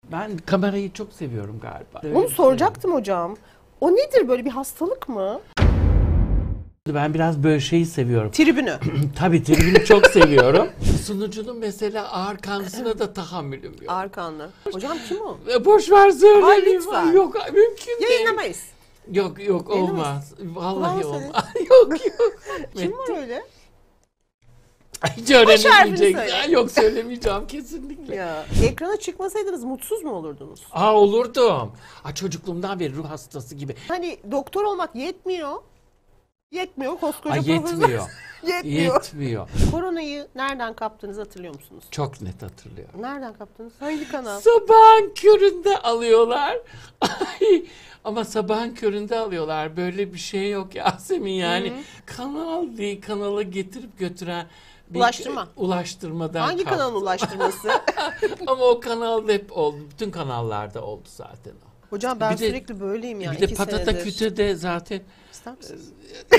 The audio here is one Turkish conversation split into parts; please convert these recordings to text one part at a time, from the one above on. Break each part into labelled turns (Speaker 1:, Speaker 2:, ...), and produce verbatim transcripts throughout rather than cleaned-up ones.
Speaker 1: Ben kamerayı çok seviyorum galiba.
Speaker 2: Onu soracaktım hocam. O nedir, böyle bir hastalık mı?
Speaker 1: Ben biraz böyle şeyi seviyorum.
Speaker 2: Tribünü.
Speaker 1: Tabii tribünü çok seviyorum. Sunucunun mesela ağır kanlısına da tahammülüm yok.
Speaker 2: Ağır kanlı. Hocam kim o?
Speaker 1: Boş ver söyleyeyim.
Speaker 2: Ay, lütfen.
Speaker 1: Yok mümkün değil.
Speaker 2: Yayınlamayız.
Speaker 1: Yok yok olmaz. Vallahi
Speaker 2: Kulağım
Speaker 1: olmaz. yok yok.
Speaker 2: Kim var öyle?
Speaker 1: Hiç öğrenemeyecek.
Speaker 2: söyle.
Speaker 1: Ya, yok söylemeyeceğim kesinlikle.
Speaker 2: Ya. Ekrana çıkmasaydınız mutsuz mu olurdunuz?
Speaker 1: Aa olurdum. Aa, çocukluğumdan beri ruh hastası gibi.
Speaker 2: Hani doktor olmak yetmiyor. Yetmiyor koskoca
Speaker 1: Ay
Speaker 2: profesör.
Speaker 1: yetmiyor.
Speaker 2: Yetmiyor.
Speaker 1: Yetmiyor.
Speaker 2: Koronayı nereden kaptığınızı hatırlıyor musunuz?
Speaker 1: Çok net hatırlıyorum.
Speaker 2: Nereden kaptınız? Hangi kanal?
Speaker 1: Sabahın köründe alıyorlar. Ay, ama sabahın köründe alıyorlar. Böyle bir şey yok Yasemin yani. Hı-hı. Kanal değil, kanala getirip götüren bir
Speaker 2: Ulaştırma.
Speaker 1: Ulaştırmadan
Speaker 2: Hangi
Speaker 1: kaptım.
Speaker 2: kanalın ulaştırması?
Speaker 1: Ama o kanalda hep oldu. Bütün kanallarda oldu zaten o.
Speaker 2: Hocam ben
Speaker 1: bir de,
Speaker 2: sürekli böyleyim ya.
Speaker 1: Bir de patata
Speaker 2: senedir.
Speaker 1: küte de zaten.
Speaker 2: İster misiniz?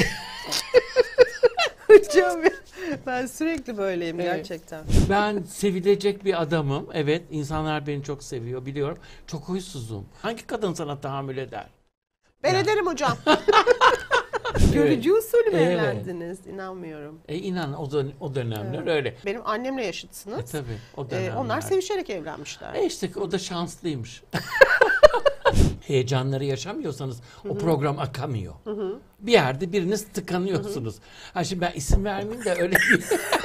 Speaker 2: Hocam ben sürekli böyleyim
Speaker 1: Evet.
Speaker 2: gerçekten.
Speaker 1: Ben sevilecek bir adamım. Evet, insanlar beni çok seviyor biliyorum. Çok huysuzum. Hangi kadın sana tahammül eder?
Speaker 2: Ben
Speaker 1: Ya.
Speaker 2: ederim hocam. Görücü usulü mü
Speaker 1: Evet.
Speaker 2: evlendiniz? İnanmıyorum.
Speaker 1: E inan o, dön o dönemler
Speaker 2: Evet.
Speaker 1: öyle.
Speaker 2: Benim annemle yaşıtsınız.
Speaker 1: E tabii o
Speaker 2: Ee,
Speaker 1: dönemler.
Speaker 2: onlar sevişerek evlenmişler.
Speaker 1: E işte o da şanslıymış. Heyecanları yaşamıyorsanız o program akamıyor.
Speaker 2: Hı-hı.
Speaker 1: Bir yerde biriniz tıkanıyorsunuz. Hı-hı. Ha şimdi ben isim vermeyeyim de öyle bir...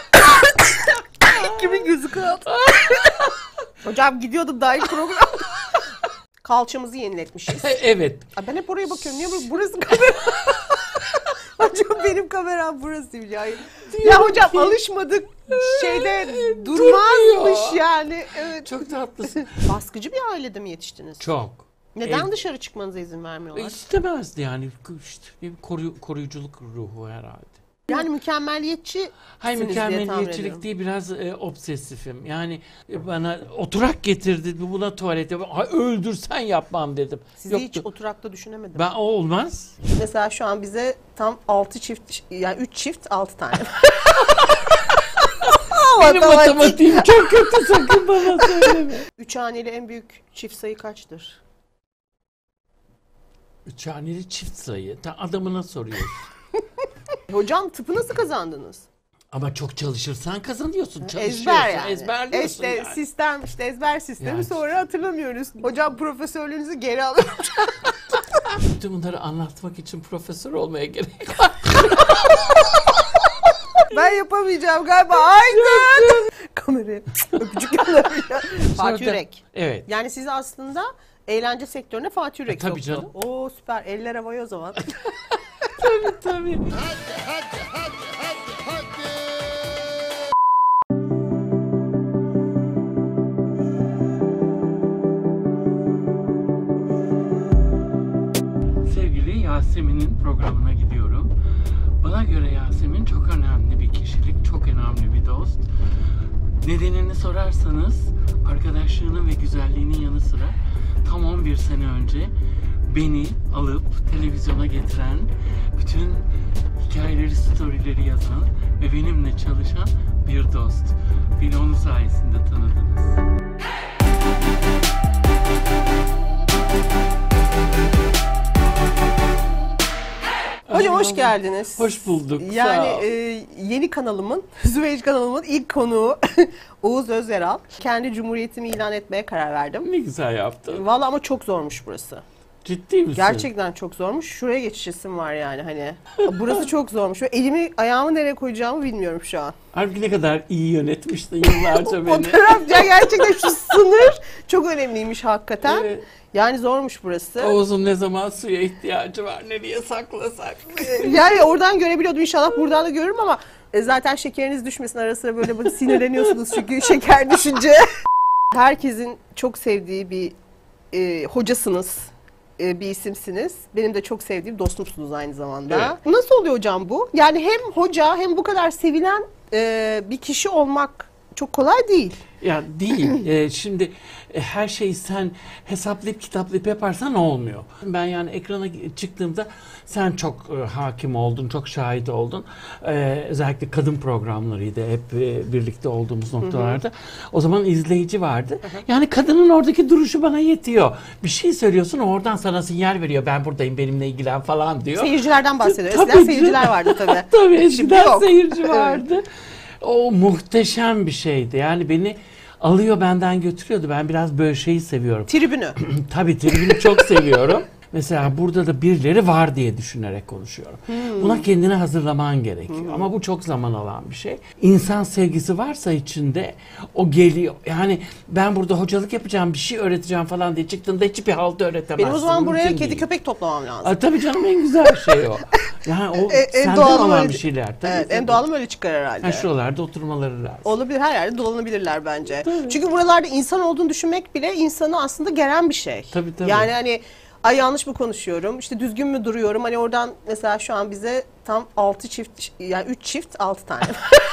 Speaker 2: Kimin gözü kaldı? Hocam gidiyordum daha ilk program. Kalçamızı yeniletmişiz.
Speaker 1: Evet.
Speaker 2: Ay ben hep oraya bakıyorum. Niye böyle? Burası kamera. Hocam benim kameram burasıymış. Ya, ya hocam
Speaker 1: ki-
Speaker 2: alışmadık şeyde
Speaker 1: Durmuyor.
Speaker 2: durmazmış yani. Evet.
Speaker 1: Çok tatlısın.
Speaker 2: Baskıcı bir ailede mi yetiştiniz?
Speaker 1: Çok.
Speaker 2: Neden
Speaker 1: Ev-
Speaker 2: dışarı çıkmanıza izin vermiyorlar?
Speaker 1: İstemezdi yani. İşte bir koruy- koruyuculuk ruhu herhalde.
Speaker 2: Yani mükemmeliyetçi
Speaker 1: Hayır
Speaker 2: diye tahmin
Speaker 1: mükemmeliyetçilik
Speaker 2: ediyorum.
Speaker 1: değil, biraz e, obsesifim. Yani e, bana oturak getirdi, buna tuvalete, ha, öldürsen yapmam dedim.
Speaker 2: Sizi
Speaker 1: Yoktu.
Speaker 2: hiç oturakta düşünemedim.
Speaker 1: Ben o olmaz.
Speaker 2: Mesela şu an bize tam altı çift, yani üç çift altı tane.
Speaker 1: Benim matematiğim çok kötü, sakın bana söyleme.
Speaker 2: Üç haneli en büyük çift sayı kaçtır?
Speaker 1: Üç haneli çift sayı. Ta adamına soruyorsun.
Speaker 2: Hocam tıpı nasıl kazandınız?
Speaker 1: Ama çok çalışırsan kazanıyorsun. Çalışıyorsun,
Speaker 2: Ezber yani.
Speaker 1: ezberliyorsun
Speaker 2: işte
Speaker 1: yani.
Speaker 2: sistem, işte ezber sistemi
Speaker 1: Yani.
Speaker 2: sonra hatırlamıyoruz. Hocam profesörlüğünüzü geri alın.
Speaker 1: Bütün bunları anlatmak için profesör olmaya gerek var.
Speaker 2: Ben yapamayacağım galiba. Aydın. Kamerayı öpücük göndermiyor. Fatih
Speaker 1: Sonra da-
Speaker 2: Yürek.
Speaker 1: Evet.
Speaker 2: Yani siz aslında eğlence sektörüne Fatih Yürek
Speaker 1: E, tabii
Speaker 2: soktu.
Speaker 1: canım.
Speaker 2: Oo süper. Eller havaya o zaman.
Speaker 1: Tabii tabii. Sevgili Yasemin'in programına gidiyorum. Bana göre Yasemin çok önemli bir kişilik, çok önemli bir dost. Nedenini sorarsanız arkadaşlığının ve güzelliğinin yanı sıra tam on bir sene önce beni alıp televizyona getiren, bütün hikayeleri, storyleri yazan ve benimle çalışan bir dost. Beni onun sayesinde tanıdınız.
Speaker 2: Hocam hoş geldiniz.
Speaker 1: Hoş bulduk.
Speaker 2: Yani
Speaker 1: sağ ol.
Speaker 2: e, yeni kanalımın, Züveyş kanalımın ilk konuğu Oğuz Özeral. Kendi cumhuriyetimi ilan etmeye karar verdim.
Speaker 1: Ne güzel yaptın.
Speaker 2: Vallahi ama çok zormuş burası.
Speaker 1: Ciddi misin?
Speaker 2: Gerçekten çok zormuş. Şuraya geçişim var yani hani. Burası çok zormuş. Ve elimi, ayağımı nereye koyacağımı bilmiyorum şu an.
Speaker 1: Halbuki ne kadar iyi yönetmiştin yıllarca beni.
Speaker 2: Fotoğraf ya gerçekten şu sınır çok önemliymiş hakikaten.
Speaker 1: Evet.
Speaker 2: Yani zormuş burası.
Speaker 1: Oğuz'un ne zaman suya ihtiyacı var, nereye saklasak.
Speaker 2: Yani oradan görebiliyordum, inşallah buradan da görürüm ama e, zaten şekeriniz düşmesin, ara sıra böyle, böyle sinirleniyorsunuz çünkü şeker düşünce. Herkesin çok sevdiği bir e, hocasınız, e, bir isimsiniz. Benim de çok sevdiğim dostumsunuz aynı zamanda.
Speaker 1: Evet.
Speaker 2: Nasıl oluyor hocam bu? Yani hem hoca hem bu kadar sevilen e, bir kişi olmak çok kolay değil.
Speaker 1: Ya değil. Ee, şimdi e, her şeyi sen hesaplayıp kitaplayıp yaparsan olmuyor. Ben yani ekrana çıktığımda sen çok e, hakim oldun, çok şahit oldun. Ee, özellikle kadın programlarıydı hep e, birlikte olduğumuz noktalarda. Hı hı. O zaman izleyici vardı. Hı hı. Yani kadının oradaki duruşu bana yetiyor. Bir şey söylüyorsun, oradan sana sinyal veriyor. Ben buradayım, benimle ilgilen falan diyor.
Speaker 2: Seyircilerden bahsediyor. Eskiden seyirciler vardı tabii.
Speaker 1: Tabii eskiden seyirci vardı. O muhteşem bir şeydi. Yani beni alıyor, benden götürüyordu. Ben biraz böyle şeyi seviyorum.
Speaker 2: Tribünü.
Speaker 1: Tabii tribünü çok seviyorum. Mesela burada da birileri var diye düşünerek konuşuyorum. Hmm. Buna kendini hazırlaman gerekiyor. Hmm. Ama bu çok zaman alan bir şey. İnsan sevgisi varsa içinde o geliyor. Yani ben burada hocalık yapacağım, bir şey öğreteceğim falan diye çıktığında hiçbir halt öğretemezsin.
Speaker 2: Benim o zaman buraya
Speaker 1: Mümkün
Speaker 2: kedi
Speaker 1: değil.
Speaker 2: köpek toplamam lazım.
Speaker 1: Aa, tabii canım, en güzel şey o. Yani o
Speaker 2: en, en
Speaker 1: senden
Speaker 2: doğalım
Speaker 1: olan
Speaker 2: öyle,
Speaker 1: bir şeyler. Tabii,
Speaker 2: evet,
Speaker 1: tabii.
Speaker 2: En doğalım öyle çıkar herhalde.
Speaker 1: Ha, şuralarda oturmaları lazım.
Speaker 2: Olabilir, her yerde dolanabilirler bence.
Speaker 1: Tabii.
Speaker 2: Çünkü buralarda insan olduğunu düşünmek bile insanı aslında geren bir şey.
Speaker 1: Tabii tabii.
Speaker 2: Yani hani ay yanlış mı konuşuyorum, işte düzgün mü duruyorum, hani oradan mesela şu an bize tam altı çift, yani üç çift altı tane.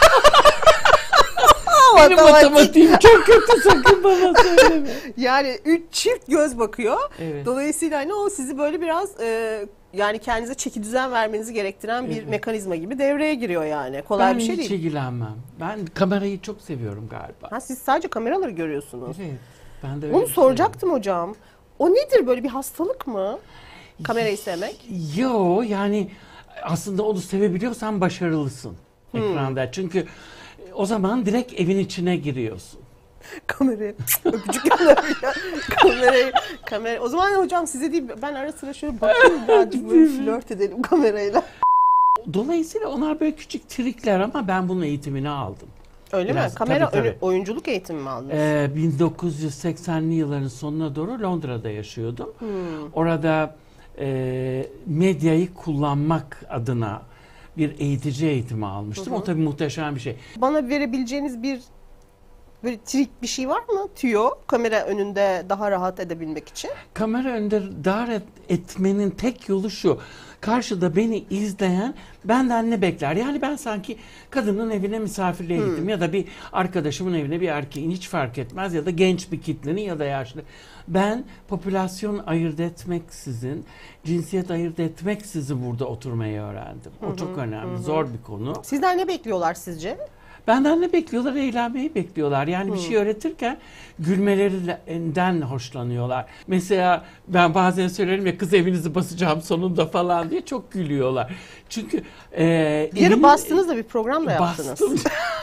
Speaker 1: Benim matematiğim çok kötü, sakın bana söyleme.
Speaker 2: Yani üç çift göz bakıyor.
Speaker 1: Evet.
Speaker 2: Dolayısıyla hani o sizi böyle biraz e, yani kendinize çeki düzen vermenizi gerektiren bir
Speaker 1: evet.
Speaker 2: mekanizma gibi devreye giriyor yani. Kolay
Speaker 1: ben
Speaker 2: bir şey değil.
Speaker 1: Ben hiç ilgilenmem. Ben kamerayı çok seviyorum galiba.
Speaker 2: Ha, siz sadece kameraları görüyorsunuz.
Speaker 1: Evet. Ben de öyle
Speaker 2: Bunu
Speaker 1: şey
Speaker 2: soracaktım hocam. O nedir, böyle bir hastalık mı? Kamerayı sevmek?
Speaker 1: Yo, yani aslında onu sevebiliyorsan başarılısın hmm. ekranda. Çünkü o zaman direkt evin içine giriyorsun.
Speaker 2: Kamerayı öpücük ya. Kamerayı, kamera. O zaman hocam size değil, ben ara sıra şöyle bakayım birazcık böyle flört edelim kamerayla.
Speaker 1: Dolayısıyla onlar böyle küçük trikler ama ben bunun eğitimini aldım.
Speaker 2: Öyle
Speaker 1: Biraz,
Speaker 2: mi? Kamera
Speaker 1: tabii, tabii.
Speaker 2: oyunculuk eğitimi mi aldınız?
Speaker 1: Ee, bin dokuz yüz seksenli yılların sonuna doğru Londra'da yaşıyordum. Hmm. Orada e, medyayı kullanmak adına bir eğitici eğitimi almıştım. Hı hı. O tabii muhteşem bir şey.
Speaker 2: Bana verebileceğiniz bir böyle trik bir şey var mı? Tüyo, kamera önünde daha rahat edebilmek için.
Speaker 1: Kamera önünde daha rahat etmenin tek yolu şu. Karşıda beni izleyen benden ne bekler? Yani ben sanki kadının evine misafirliğe hmm. gittim ya da bir arkadaşımın evine bir erkeğin, hiç fark etmez, ya da genç bir kitlenin ya da yaşlı. Ben popülasyon ayırt etmeksizin, cinsiyet ayırt etmeksizin burada oturmayı öğrendim. O hı hı, çok önemli, hı. zor bir konu.
Speaker 2: Sizden ne bekliyorlar sizce?
Speaker 1: Benden ne bekliyorlar? Eğlenmeyi bekliyorlar. Yani hmm. bir şey öğretirken gülmelerinden hoşlanıyorlar. Mesela ben bazen söylerim ya, kız evinizi basacağım sonunda falan diye, çok gülüyorlar. Çünkü e,
Speaker 2: bir yere bastınız da bir program da yaptınız.
Speaker 1: Bastım.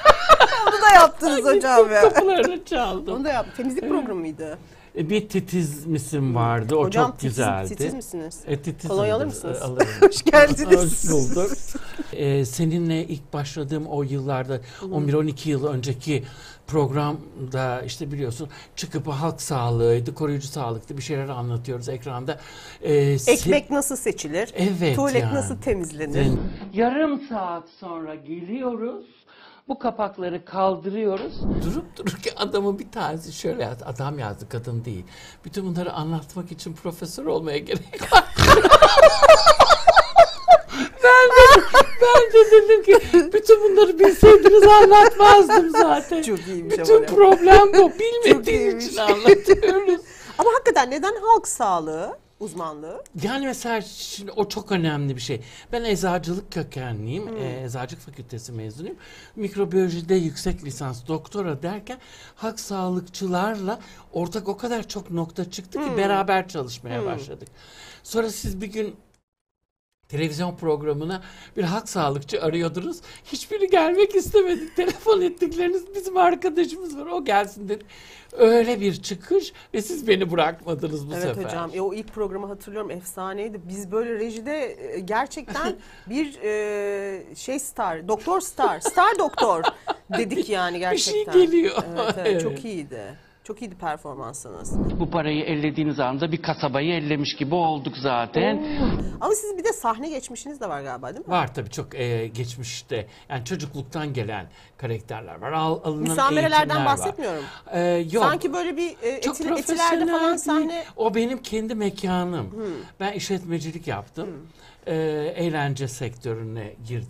Speaker 2: Onu da yaptınız hocam ya.
Speaker 1: Kapılarını çaldım.
Speaker 2: Onu da yaptım. Temizlik evet. programı mıydı?
Speaker 1: Bir titiz misin vardı. O
Speaker 2: hocam,
Speaker 1: çok
Speaker 2: titiz,
Speaker 1: güzeldi.
Speaker 2: Titiz misiniz?
Speaker 1: E, titiz
Speaker 2: Kolonya alır mısınız?
Speaker 1: Alırım.
Speaker 2: Hoş geldiniz.
Speaker 1: Hoş bulduk. Ee, seninle ilk başladığım o yıllarda, on bir on iki yıl önceki programda işte biliyorsun, çıkıp halk sağlığıydı, koruyucu sağlıktı, bir şeyler anlatıyoruz ekranda. Ee,
Speaker 2: Ekmek nasıl seçilir?
Speaker 1: Evet.
Speaker 2: Tuvalet
Speaker 1: yani.
Speaker 2: nasıl temizlenir?
Speaker 1: Yarım saat sonra geliyoruz. Bu kapakları kaldırıyoruz. Durup dururken adamın bir tanesi şöyle yazdı. Adam yazdı, kadın değil. Bütün bunları anlatmak için profesör olmaya gerek var. ben, de, ben de dedim ki bütün bunları bilseydiniz anlatmazdım zaten.
Speaker 2: Çok iyiymiş.
Speaker 1: Bütün problem bu. Bilmediğim için anlatıyoruz.
Speaker 2: Ama hakikaten neden halk sağlığı uzmanlığı?
Speaker 1: Yani mesela şimdi o çok önemli bir şey. Ben eczacılık kökenliyim. Hmm. E, eczacılık fakültesi mezunuyum. Mikrobiyolojide yüksek lisans, doktora derken halk sağlıkçılarla ortak o kadar çok nokta çıktı ki hmm. beraber çalışmaya hmm. başladık. Sonra siz bir gün televizyon programına bir halk sağlıkçı arıyordunuz. Hiçbiri gelmek istemedi. Telefon ettikleriniz, bizim arkadaşımız var, o gelsin dedi. Öyle bir çıkış ve siz beni bırakmadınız bu
Speaker 2: evet
Speaker 1: sefer.
Speaker 2: Evet hocam, e, o ilk programı hatırlıyorum, efsaneydi. Biz böyle rejide e, gerçekten bir e, şey star, doktor star, star doktor dedik yani gerçekten.
Speaker 1: Bir şey geliyor.
Speaker 2: Evet, evet, evet. Çok iyiydi. Çok iyiydi performansınız.
Speaker 1: Bu parayı ellediğiniz anda bir kasabayı ellemiş gibi olduk zaten.
Speaker 2: Oo. Ama sizin bir de sahne geçmişiniz de var galiba, değil mi?
Speaker 1: Var tabii, çok e, geçmişte. Yani çocukluktan gelen karakterler var. Al, alınan
Speaker 2: Müsamerelerden bahsetmiyorum.
Speaker 1: Ee, yok.
Speaker 2: Sanki böyle bir e, etil, etilerde falan
Speaker 1: değil.
Speaker 2: sahne.
Speaker 1: O benim kendi mekanım. Hmm. Ben işletmecilik yaptım. Hmm. Ee, eğlence sektörüne girdim.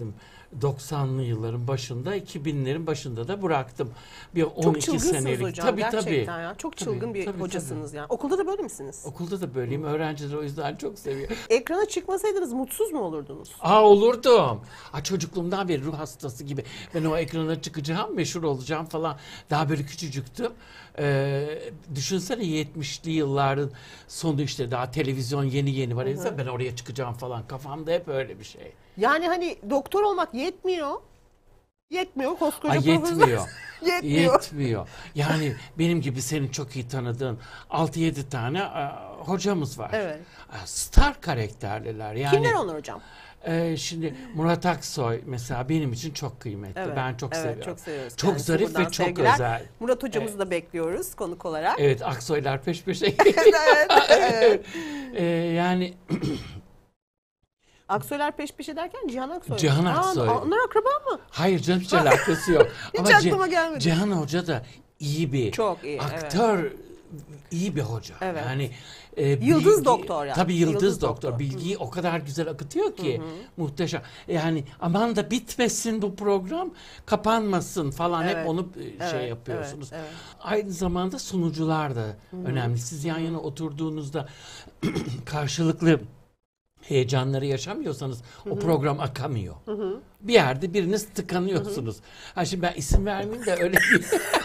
Speaker 1: doksanlı yılların başında, iki binlerin başında da bıraktım. Bir on
Speaker 2: Çok
Speaker 1: iki
Speaker 2: çılgınsınız
Speaker 1: senelik.
Speaker 2: hocam
Speaker 1: Tabii
Speaker 2: gerçekten
Speaker 1: tabii.
Speaker 2: ya. Çok
Speaker 1: Tabii,
Speaker 2: çılgın bir
Speaker 1: tabii,
Speaker 2: hocasınız
Speaker 1: tabii.
Speaker 2: yani. Okulda da böyle misiniz?
Speaker 1: Okulda da böyleyim. Öğrenciler o yüzden çok seviyor.
Speaker 2: Ekrana çıkmasaydınız mutsuz mu olurdunuz?
Speaker 1: Aa olurdum. Aa, çocukluğumdan beri ruh hastası gibi. Ben o ekrana çıkacağım, meşhur olacağım falan. Daha böyle küçücüktüm. Ee, düşünsene yetmişli yılların sonu işte daha televizyon yeni yeni var. İnsan ben oraya çıkacağım falan. Kafamda hep öyle bir şey.
Speaker 2: Yani hani doktor olmak yetmiyor. Yetmiyor koskoca
Speaker 1: Ay
Speaker 2: profesör.
Speaker 1: yetmiyor.
Speaker 2: Yetmiyor.
Speaker 1: Yetmiyor. Yani benim gibi senin çok iyi tanıdığın altı yedi tane e, hocamız var.
Speaker 2: Evet.
Speaker 1: E, Star karakterliler. Yani,
Speaker 2: Kimler onlar hocam?
Speaker 1: e, şimdi Murat Aksoy mesela benim için çok kıymetli.
Speaker 2: Evet,
Speaker 1: Ben çok
Speaker 2: evet,
Speaker 1: seviyorum.
Speaker 2: çok seviyoruz.
Speaker 1: Çok
Speaker 2: kendisi.
Speaker 1: zarif
Speaker 2: Buradan
Speaker 1: ve çok
Speaker 2: sevgiler.
Speaker 1: özel.
Speaker 2: Murat hocamızı da bekliyoruz konuk olarak.
Speaker 1: Evet, Aksoylar peş peşe.
Speaker 2: evet, evet.
Speaker 1: E, yani
Speaker 2: Aksoylar peş peşe derken Cihan Aksoy.
Speaker 1: Cihan
Speaker 2: Aa,
Speaker 1: Aksoy.
Speaker 2: onlar akraba mı?
Speaker 1: hayır canım hiç alakası yok.
Speaker 2: Hiç
Speaker 1: Ama
Speaker 2: aklıma
Speaker 1: Ce-
Speaker 2: gelmedi.
Speaker 1: Cihan Hoca da iyi bir
Speaker 2: Çok iyi, evet.
Speaker 1: aktör, iyi bir hoca.
Speaker 2: Evet.
Speaker 1: Yani e,
Speaker 2: Yıldız doktor yani.
Speaker 1: Tabii yıldız,
Speaker 2: Yıldız
Speaker 1: doktor.
Speaker 2: doktor.
Speaker 1: Bilgiyi o kadar güzel akıtıyor ki muhteşem. Yani aman da bitmesin bu program, kapanmasın falan
Speaker 2: Evet.
Speaker 1: hep onu e, şey
Speaker 2: Evet,
Speaker 1: yapıyorsunuz.
Speaker 2: evet, evet.
Speaker 1: Aynı zamanda sunucular da önemli. Siz yan yana oturduğunuzda karşılıklı heyecanları yaşamıyorsanız o program akamıyor. Bir yerde biriniz tıkanıyorsunuz. Ha şimdi ben isim vermeyeyim de öyle bir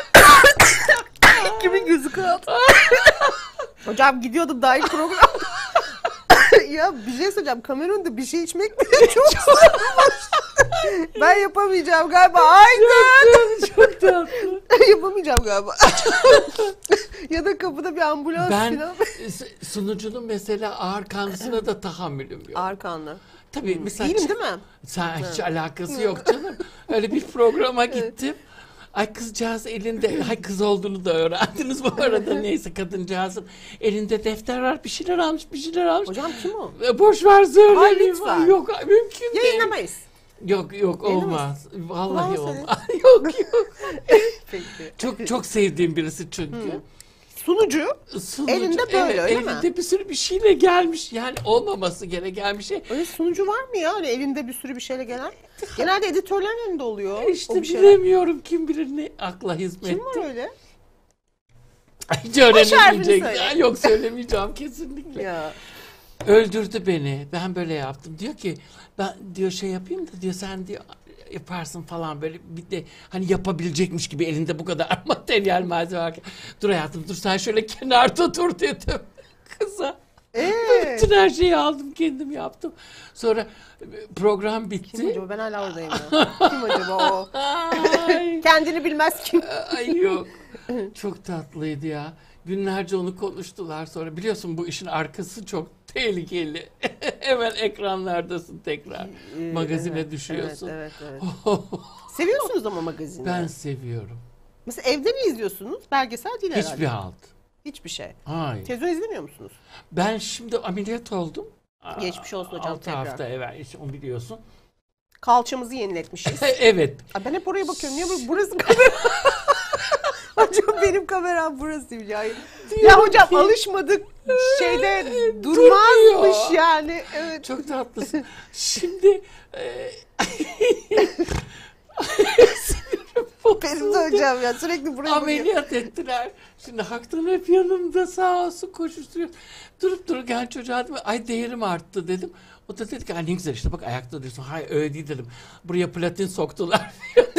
Speaker 2: Kimin gözü kaldı? Hocam gidiyordum dahil program. Ya bir şey söyleyeceğim. Kamera önünde bir şey içmek bile çok zormuş. Ben yapamayacağım galiba. Aynen.
Speaker 1: çok tatlı.
Speaker 2: Yapamayacağım galiba. Ya da kapıda bir ambulans
Speaker 1: Ben
Speaker 2: falan.
Speaker 1: s- sunucunun mesela ağır kanlısına da tahammülüm yok.
Speaker 2: Arkanlı.
Speaker 1: Tabii mesela
Speaker 2: Değilim değil mi?
Speaker 1: sen hiç alakası yok canım. Öyle bir programa gittim. Ay kızcağız elinde, ay kız olduğunu da öğrendiniz bu arada neyse kadıncağızın elinde defter var bir şeyler almış bir şeyler almış.
Speaker 2: Hocam kim o?
Speaker 1: E, Boş ver
Speaker 2: Ay,
Speaker 1: söyleyeyim.
Speaker 2: lütfen.
Speaker 1: Yok ay, mümkün değil.
Speaker 2: Yayınlamayız.
Speaker 1: Yok yok olmaz. Vallahi
Speaker 2: Kulağına
Speaker 1: olmaz. yok yok.
Speaker 2: Peki.
Speaker 1: Çok çok sevdiğim birisi çünkü.
Speaker 2: Sunucu.
Speaker 1: Sunucu,
Speaker 2: Elinde böyle, öyle mi?
Speaker 1: elinde bir sürü bir şeyle gelmiş. Yani olmaması gereken bir şey.
Speaker 2: Öyle sunucu var mı ya? Öyle elinde bir sürü bir şeyle gelen. Genelde editörlerin elinde oluyor.
Speaker 1: İşte
Speaker 2: o bir şeyler.
Speaker 1: bilemiyorum kim bilir ne akla hizmet.
Speaker 2: Kim var öyle?
Speaker 1: Hiç
Speaker 2: harfini
Speaker 1: öğrenemeyecek.
Speaker 2: söyle.
Speaker 1: Ya, yok söylemeyeceğim kesinlikle.
Speaker 2: Ya.
Speaker 1: Öldürdü beni. Ben böyle yaptım. Diyor ki ben diyor şey yapayım da diyor sen diyor yaparsın falan böyle bir de hani yapabilecekmiş gibi elinde bu kadar materyal malzeme varken. Dur hayatım dur sen şöyle kenarda dur dedim kıza.
Speaker 2: Ee,
Speaker 1: Bütün her şeyi aldım kendim yaptım. Sonra program bitti.
Speaker 2: kim acaba? Ben hala oradayım ya. Kim acaba o?
Speaker 1: Ay,
Speaker 2: Kendini bilmez kim.
Speaker 1: ay yok. Çok tatlıydı ya. Günlerce onu konuştular sonra. Biliyorsun bu işin arkası çok tehlikeli. Hemen ekranlardasın tekrar.
Speaker 2: Ee,
Speaker 1: Magazine
Speaker 2: evet,
Speaker 1: düşüyorsun.
Speaker 2: Evet, evet, evet. Seviyorsunuz ama magazini.
Speaker 1: Ben seviyorum.
Speaker 2: Mesela evde mi izliyorsunuz? Belgesel değil herhalde.
Speaker 1: Hiçbir halt.
Speaker 2: Hiçbir şey.
Speaker 1: Hayır.
Speaker 2: Televizyon izlemiyor musunuz?
Speaker 1: Ben şimdi ameliyat oldum.
Speaker 2: Geçmiş olsun hocam
Speaker 1: altı
Speaker 2: tekrar.
Speaker 1: hafta evvel. İşte onu biliyorsun.
Speaker 2: Kalçamızı yeniletmişiz.
Speaker 1: Evet.
Speaker 2: Ay ben hep oraya bakıyorum. Niye bu- burası kamera? Hocam benim kameram burasıymış. Ya, ya hocam
Speaker 1: ki-
Speaker 2: alışmadık şeyde
Speaker 1: Durmuyor.
Speaker 2: durmazmış yani. Evet.
Speaker 1: Çok tatlısın. Şimdi e, sinirim bozuldu.
Speaker 2: Benim de hocam ya sürekli buraya bakıyorum.
Speaker 1: Ameliyat ettiler. Şimdi Haktan hep yanımda sağ olsun koşuşturuyor. Durup dururken çocuğa dedim, ay değerim arttı dedim. O da dedi ki ay ne güzel işte bak ayakta diyorsun. Hayır öyle değil dedim. Buraya platin soktular.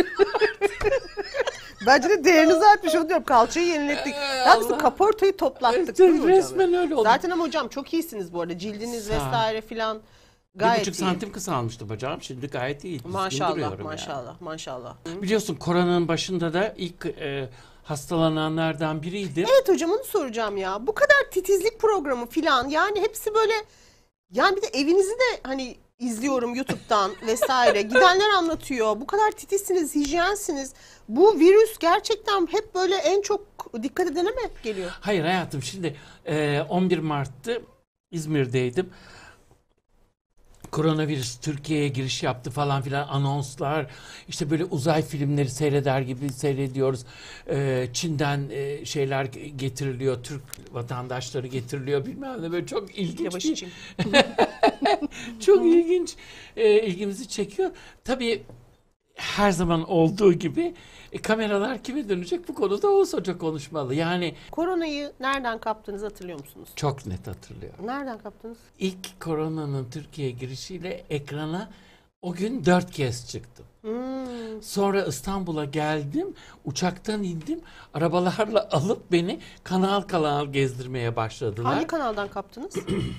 Speaker 2: Bence de değerinizi artmış onu diyorum. Kalçayı yenilettik.
Speaker 1: Ee,
Speaker 2: Daha doğrusu
Speaker 1: Allah.
Speaker 2: kaportayı toplattık.
Speaker 1: Evet,
Speaker 2: değil mi hocam?
Speaker 1: resmen öyle oldu.
Speaker 2: Zaten ama hocam çok iyisiniz bu arada. Cildiniz
Speaker 1: Sağ ol.
Speaker 2: vesaire filan
Speaker 1: Bir
Speaker 2: gayet
Speaker 1: buçuk
Speaker 2: iyi.
Speaker 1: santim kısalmıştı bacağım. Şimdi gayet iyi. Düzgün
Speaker 2: Maşallah
Speaker 1: duruyorum yani.
Speaker 2: maşallah maşallah. Hı.
Speaker 1: Biliyorsun koronanın başında da ilk e, hastalananlardan biriydim.
Speaker 2: Evet hocam onu soracağım ya. Bu kadar titizlik programı filan yani hepsi böyle yani bir de evinizi de hani izliyorum YouTube'dan vesaire. Gidenler anlatıyor. Bu kadar titizsiniz, hijyensiniz. Bu virüs gerçekten hep böyle en çok dikkat edene mi hep geliyor?
Speaker 1: Hayır hayatım şimdi e, on bir Mart'tı İzmir'deydim. Koronavirüs Türkiye'ye giriş yaptı falan filan anonslar işte böyle uzay filmleri seyreder gibi seyrediyoruz. Ee, Çin'den e, şeyler getiriliyor, Türk vatandaşları getiriliyor bilmem ne böyle çok ilginç
Speaker 2: Yavaş
Speaker 1: bir
Speaker 2: içeyim.
Speaker 1: Çok ilginç, e, ilgimizi çekiyor. Tabii her zaman olduğu gibi e, kameralar kime dönecek, bu konuda Oğuz Hoca konuşmalı. Yani
Speaker 2: Koronayı nereden kaptığınızı hatırlıyor musunuz?
Speaker 1: çok net hatırlıyorum.
Speaker 2: Nereden kaptınız?
Speaker 1: İlk koronanın Türkiye'ye girişiyle ekrana o gün dört kez çıktım.
Speaker 2: Hmm.
Speaker 1: Sonra İstanbul'a geldim, uçaktan indim, arabalarla alıp beni kanal kanal gezdirmeye başladılar.
Speaker 2: Hangi kanaldan kaptınız?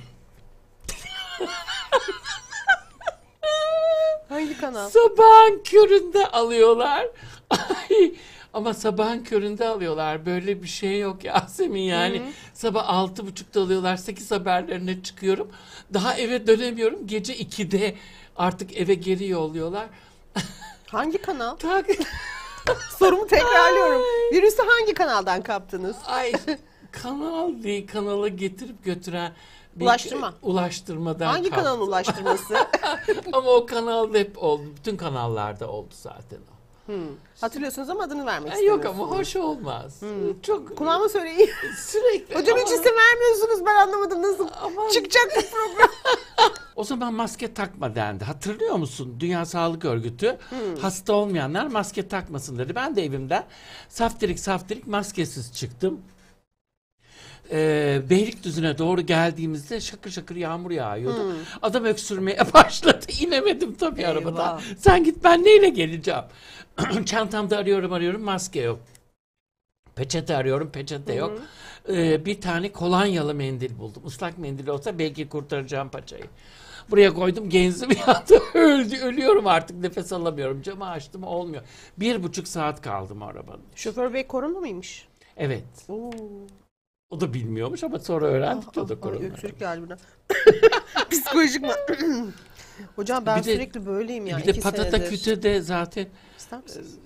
Speaker 2: Hangi kanal?
Speaker 1: Sabahın köründe alıyorlar. Ay, ama sabahın köründe alıyorlar. Böyle bir şey yok Yasemin yani.
Speaker 2: Hı hı.
Speaker 1: Sabah altı buçukta alıyorlar. Sekiz haberlerine çıkıyorum. Daha eve dönemiyorum. Gece ikide artık eve geri yolluyorlar.
Speaker 2: Hangi kanal?
Speaker 1: Tak.
Speaker 2: Sorumu tekrarlıyorum. Virüsü hangi kanaldan kaptınız?
Speaker 1: Ay, kanal değil, kanala getirip götüren bir
Speaker 2: Ulaştırma.
Speaker 1: ulaştırmadan
Speaker 2: Hangi
Speaker 1: kaptım.
Speaker 2: kanalın ulaştırması?
Speaker 1: Ama o kanalda hep oldu. Bütün kanallarda oldu zaten o.
Speaker 2: Hmm. Hatırlıyorsunuz ama adını vermek
Speaker 1: Ay, yok
Speaker 2: istemiyorsunuz.
Speaker 1: ama hoş olmaz. Çok
Speaker 2: Kulağıma söyleyin.
Speaker 1: sürekli.
Speaker 2: Hocam hiç
Speaker 1: ama-
Speaker 2: isim vermiyorsunuz, ben anlamadım nasıl
Speaker 1: Aman.
Speaker 2: çıkacak bu program.
Speaker 1: O zaman maske takma dendi. Hatırlıyor musun? Dünya Sağlık Örgütü hasta olmayanlar maske takmasın dedi. Ben de evimden saftirik saftirik maskesiz çıktım. Ee, Beylikdüzü'ne doğru geldiğimizde şakır şakır yağmur yağıyordu. Adam öksürmeye başladı. İnemedim tabii
Speaker 2: Eyvah.
Speaker 1: arabadan. Sen git, ben neyle geleceğim? Çantamda arıyorum arıyorum, maske yok. Peçete arıyorum, peçete yok. Ee, bir tane kolonyalı mendil buldum. Islak mendil olsa belki kurtaracağım paçayı. Buraya koydum, genzim yandı. Öldü, ölüyorum artık, nefes alamıyorum. Camı açtım, olmuyor. Bir buçuk saat kaldım arabanın.
Speaker 2: Şoför bey korona mıymış?
Speaker 1: Evet.
Speaker 2: Oo.
Speaker 1: O da bilmiyormuş ama sonra öğrendik
Speaker 2: Ah,
Speaker 1: o da
Speaker 2: ah,
Speaker 1: korona.
Speaker 2: ay, öksürük geldi buna. Psikolojik mi? Hocam ben
Speaker 1: Bir de-
Speaker 2: sürekli böyleyim ya.
Speaker 1: Bir de
Speaker 2: iki
Speaker 1: patata
Speaker 2: senedir.
Speaker 1: küte de zaten
Speaker 2: İster misiniz?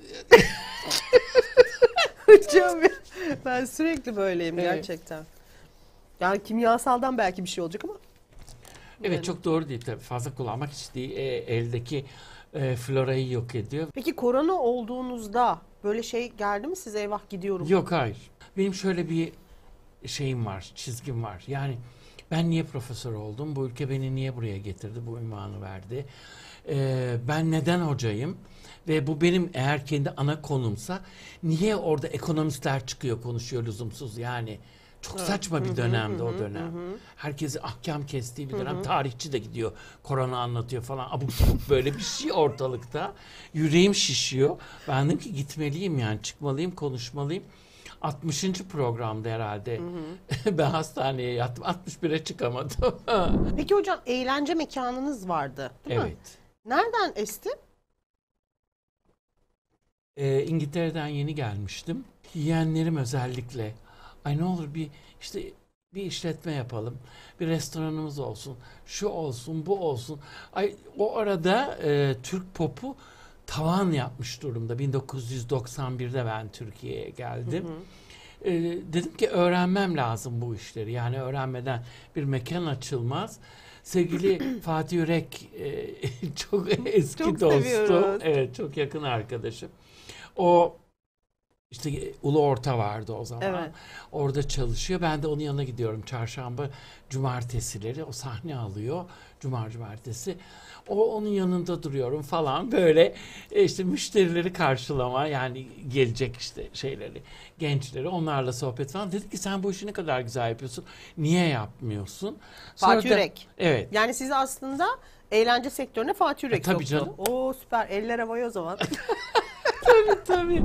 Speaker 2: Hocam ben sürekli böyleyim
Speaker 1: Evet.
Speaker 2: gerçekten. Yani kimyasaldan belki bir şey olacak ama.
Speaker 1: evet
Speaker 2: Yani.
Speaker 1: çok doğru değil tabii. Fazla kullanmak hiç değil. E, eldeki e, florayı yok ediyor.
Speaker 2: Peki korona olduğunuzda böyle şey geldi mi size, eyvah gidiyorum?
Speaker 1: Yok, hayır. Benim şöyle bir şeyim var, çizgim var. Yani ben niye profesör oldum? Bu ülke beni niye buraya getirdi? Bu unvanı verdi. Ee, ben neden hocayım? Ve bu benim eğer kendi ana konumsa niye orada ekonomistler çıkıyor, konuşuyor lüzumsuz yani. Çok saçma bir dönemdi o dönem. Herkesi ahkam kestiği bir dönem. Tarihçi de gidiyor, korona anlatıyor falan. Abuk sabuk böyle bir şey ortalıkta. Yüreğim şişiyor. Ben dedim ki gitmeliyim yani, çıkmalıyım, konuşmalıyım. altmışıncı programda herhalde ben hastaneye yattım. altmış bire çıkamadım.
Speaker 2: Peki hocam, eğlence mekanınız vardı değil mi?
Speaker 1: Evet.
Speaker 2: Nereden esti?
Speaker 1: Ee, İngiltere'den yeni gelmiştim. Yeğenlerim özellikle. Ay ne olur bir işte bir işletme yapalım. Bir restoranımız olsun. Şu olsun, bu olsun. Ay o arada e, Türk popu tavan yapmış durumda. bin dokuz yüz doksan birde ben Türkiye'ye geldim. E, dedim ki öğrenmem lazım bu işleri. Yani öğrenmeden bir mekan açılmaz. Sevgili Fatih Yürek e, çok eski
Speaker 2: Çok
Speaker 1: dostum.
Speaker 2: seviyoruz.
Speaker 1: Evet, çok yakın arkadaşım. O işte Ulu Orta vardı o zaman.
Speaker 2: Evet.
Speaker 1: Orada çalışıyor. Ben de onun yanına gidiyorum. Çarşamba, cumartesileri o sahne alıyor. Cuma, cumartesi. O onun yanında duruyorum falan. Böyle e, işte müşterileri karşılama, yani gelecek işte şeyleri, gençleri, onlarla sohbet falan. Dedik ki sen bu işi ne kadar güzel yapıyorsun. Niye yapmıyorsun? Sonra
Speaker 2: Fatih
Speaker 1: da-
Speaker 2: Yürek.
Speaker 1: Evet.
Speaker 2: Yani sizi aslında eğlence sektörüne Fatih Yürek
Speaker 1: E, tabii
Speaker 2: soktu.
Speaker 1: canım.
Speaker 2: Oo süper, eller havaya o zaman.
Speaker 1: Tabii tabii.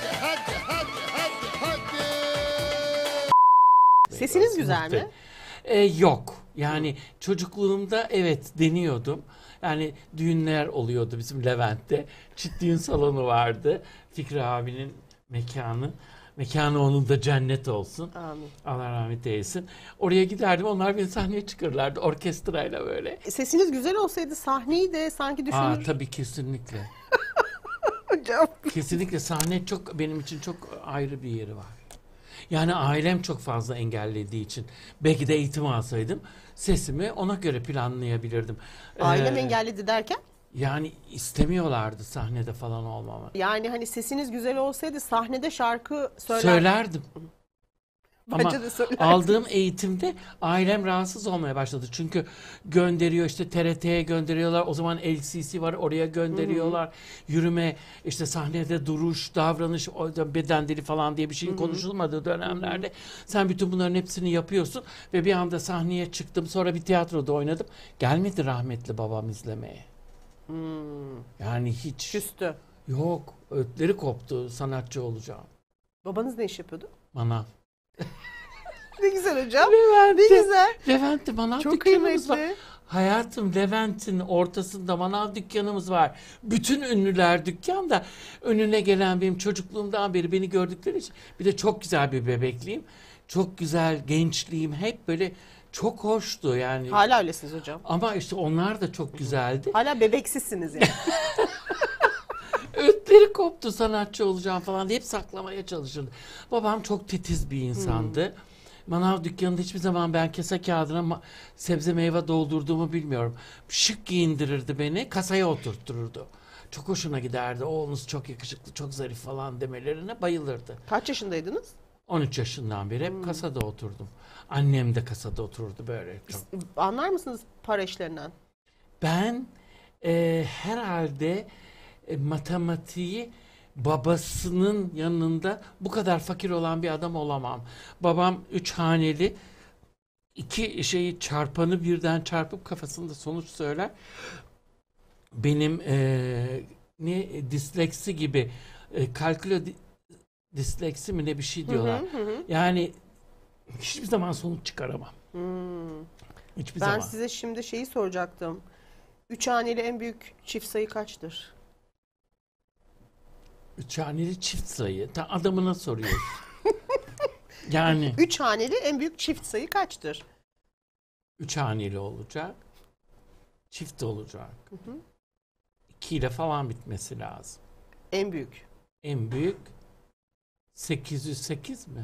Speaker 2: Sesiniz güzel mi?
Speaker 1: Ee, yok. Yani çocukluğumda evet deniyordum. Yani düğünler oluyordu bizim Levent'te. Çift düğün salonu vardı. Fikri abinin mekanı. Mekanı onun da cennet olsun.
Speaker 2: Amin.
Speaker 1: Allah rahmet eylesin. Oraya giderdim. Onlar beni sahneye çıkarırlardı. Orkestrayla böyle.
Speaker 2: Sesiniz güzel olsaydı sahneyi de sanki düşünür.
Speaker 1: Aa, tabii kesinlikle.
Speaker 2: Hocam.
Speaker 1: Kesinlikle sahne çok, benim için çok ayrı bir yeri var. Yani ailem çok fazla engellediği için belki de eğitim alsaydım sesimi ona göre planlayabilirdim.
Speaker 2: Ailem
Speaker 1: Ee,
Speaker 2: engelledi derken?
Speaker 1: Yani istemiyorlardı sahnede falan olmamı.
Speaker 2: Yani hani sesiniz güzel olsaydı sahnede şarkı söyler.
Speaker 1: Söylerdim. Ama
Speaker 2: Bence de söylerdim.
Speaker 1: aldığım eğitimde ailem rahatsız olmaya başladı. Çünkü gönderiyor işte T R T'ye gönderiyorlar. O zaman L C C var, oraya gönderiyorlar. Hı hı. Yürüme, işte sahnede duruş, davranış, beden dili falan diye bir şeyin hı hı. konuşulmadığı dönemlerde hı hı. sen bütün bunların hepsini yapıyorsun ve bir anda sahneye çıktım. Sonra bir tiyatroda oynadım. Gelmedi rahmetli babam izlemeye. Hmm. Yani hiç.
Speaker 2: Küstü.
Speaker 1: Yok, ötleri koptu sanatçı olacağım.
Speaker 2: Babanız ne iş yapıyordu?
Speaker 1: Manav.
Speaker 2: Ne güzel hocam.
Speaker 1: Levent'te,
Speaker 2: ne güzel.
Speaker 1: Levent'te manav
Speaker 2: Çok
Speaker 1: dükkanımız
Speaker 2: kıymetli.
Speaker 1: var. Hayatım, Levent'in ortasında manav dükkanımız var. Bütün ünlüler dükkanda. Önüne gelen, benim çocukluğumdan beri beni gördükleri için. Bir de çok güzel bir bebekliyim. Çok güzel gençliğim. Hep böyle çok hoştu yani.
Speaker 2: Hala öylesiniz hocam.
Speaker 1: Ama işte onlar da çok güzeldi.
Speaker 2: Hala bebeksizsiniz yani.
Speaker 1: Ötleri koptu sanatçı olacağım falan diye hep saklamaya çalışırdı. Babam çok titiz bir insandı. Hmm. Manav dükkanında hiçbir zaman ben kese kağıdına ma- sebze meyve doldurduğumu bilmiyorum. Şık giyindirirdi beni, kasaya oturttururdu. Çok hoşuna giderdi. Oğlunuz çok yakışıklı, çok zarif falan demelerine bayılırdı.
Speaker 2: Kaç yaşındaydınız?
Speaker 1: on üç yaşından beri hep hmm. kasada oturdum. Annem de kasada otururdu böyle. Çok.
Speaker 2: Anlar mısınız para işlerinden?
Speaker 1: Ben e, herhalde e, matematiği babasının yanında bu kadar fakir olan bir adam olamam. Babam üç haneli, iki şeyi çarpanı birden çarpıp kafasında sonuç söyler. Benim e, ne disleksi gibi e, kalkülo di, disleksi mi ne bir şey diyorlar. Hı hı hı. Yani hiçbir zaman sonuç çıkaramam. Hmm. Hiçbir
Speaker 2: ben
Speaker 1: zaman.
Speaker 2: size şimdi şeyi soracaktım. Üç haneli en büyük çift sayı kaçtır?
Speaker 1: Üç haneli çift sayı. Ta adamına soruyoruz. Yani.
Speaker 2: Üç haneli en büyük çift sayı kaçtır?
Speaker 1: Üç haneli olacak. Çift olacak. Hı hı. İki ile falan bitmesi lazım.
Speaker 2: En büyük.
Speaker 1: En büyük sekiz yüz sekiz mi?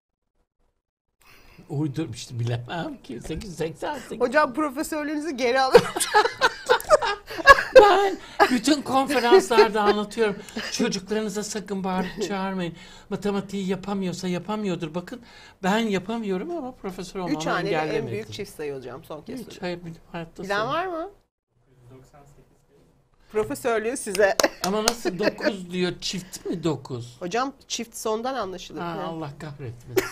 Speaker 1: Uydurmuştu bilemem ki. sekiz yüz seksen sekiz.
Speaker 2: Hocam profesörlüğünüzü geri alın.
Speaker 1: Ben bütün konferanslarda anlatıyorum. Çocuklarınıza sakın bağırıp çağırmayın. Matematiği yapamıyorsa yapamıyordur. Bakın ben yapamıyorum ama profesör olmamı
Speaker 2: Üç haneli
Speaker 1: engellemedim.
Speaker 2: en büyük çift sayı hocam son kez.
Speaker 1: Üç hayır benim hayatta
Speaker 2: bilen
Speaker 1: sayı.
Speaker 2: var mı? Profesörlüğü size.
Speaker 1: Ama nasıl dokuz diyor, çift mi dokuz?
Speaker 2: Hocam çift sondan anlaşılır.
Speaker 1: Ha, Allah kahretmesin.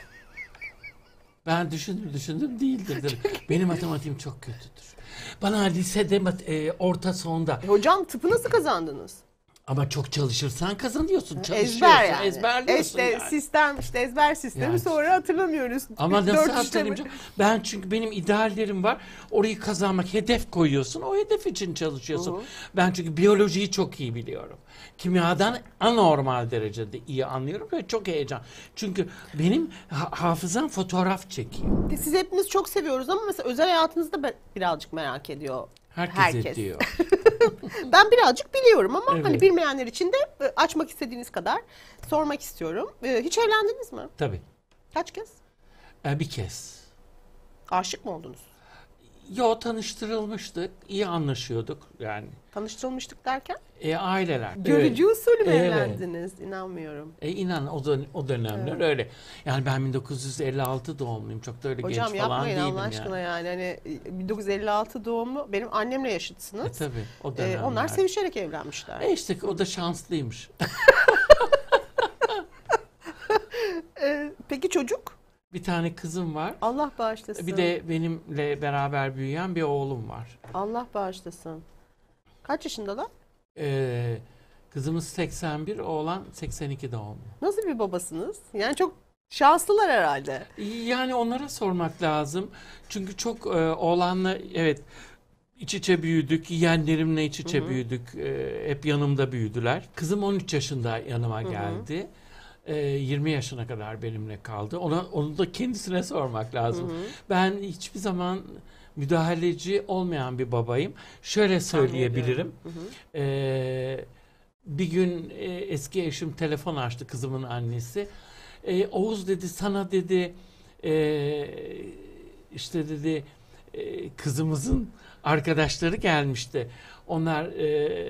Speaker 1: Ben düşündüm düşündüm değildir. Benim matematiğim çok kötüdür. Bana lisede e, orta sonda.
Speaker 2: E hocam tıpı nasıl kazandınız?
Speaker 1: Ama çok çalışırsan kazanıyorsun. Çalışıyorsun,
Speaker 2: ezber yani.
Speaker 1: ezberliyorsun
Speaker 2: işte
Speaker 1: yani.
Speaker 2: Sistem, işte ezber sistemi
Speaker 1: yani.
Speaker 2: Sonra hatırlamıyoruz.
Speaker 1: Ama nasıl hatırlayacağım? Ben çünkü benim ideallerim var. Orayı kazanmak, hedef koyuyorsun. O hedef için çalışıyorsun. Hı-hı. Ben çünkü biyolojiyi çok iyi biliyorum. Kimyadan anormal derecede iyi anlıyorum ve çok heyecan. Çünkü benim ha- hafızam fotoğraf çekiyor.
Speaker 2: Siz hepimiz çok seviyoruz ama mesela özel hayatınızda ben birazcık merak ediyor.
Speaker 1: Herkes,
Speaker 2: Herkes.
Speaker 1: ediyor.
Speaker 2: Ben birazcık biliyorum ama
Speaker 1: evet.
Speaker 2: hani bilmeyenler için de açmak istediğiniz kadar sormak istiyorum. Hiç evlendiniz mi?
Speaker 1: Tabii.
Speaker 2: Kaç kez?
Speaker 1: Ee, bir kez.
Speaker 2: Aşık mı oldunuz?
Speaker 1: Yo, tanıştırılmıştık. İyi anlaşıyorduk yani.
Speaker 2: Tanıştırılmıştık derken?
Speaker 1: E, aileler.
Speaker 2: Görücü evet. usulü mü
Speaker 1: evet.
Speaker 2: evlendiniz? İnanmıyorum.
Speaker 1: E inan o, dön- o dönemler evet. öyle. Yani ben bin dokuz yüz elli altı doğumluyum. Çok da öyle
Speaker 2: hocam,
Speaker 1: genç falan değilim.
Speaker 2: Hocam yapmayın Allah aşkına yani. yani. Hani bin dokuz yüz elli altı doğumlu benim annemle yaşıtsınız.
Speaker 1: E tabii o dönemler.
Speaker 2: E, onlar sevişerek evlenmişler.
Speaker 1: E işte o da şanslıymış.
Speaker 2: e, peki çocuk?
Speaker 1: Bir tane kızım var.
Speaker 2: Allah bağışlasın.
Speaker 1: Bir de benimle beraber büyüyen bir oğlum var.
Speaker 2: Allah bağışlasın. Kaç yaşındalar?
Speaker 1: Ee, kızımız seksen bir, oğlan seksen iki doğumlu.
Speaker 2: Nasıl bir babasınız? Yani çok şanslılar herhalde.
Speaker 1: Yani onlara sormak lazım. Çünkü çok e, oğlanla evet iç içe büyüdük. Yeğenlerimle iç içe Hı-hı. büyüdük. E, hep yanımda büyüdüler. Kızım on üç yaşında yanıma Hı-hı. geldi. E, yirmi yaşına kadar benimle kaldı. Ona onu da kendisine sormak lazım. Hı-hı. Ben hiçbir zaman müdahaleci olmayan bir babayım. Şöyle söyleyebilirim. Ee, bir gün e, eski eşim telefon açtı, kızımın annesi. E, Oğuz dedi, sana dedi e, işte dedi e, kızımızın arkadaşları gelmişti. Onlar e,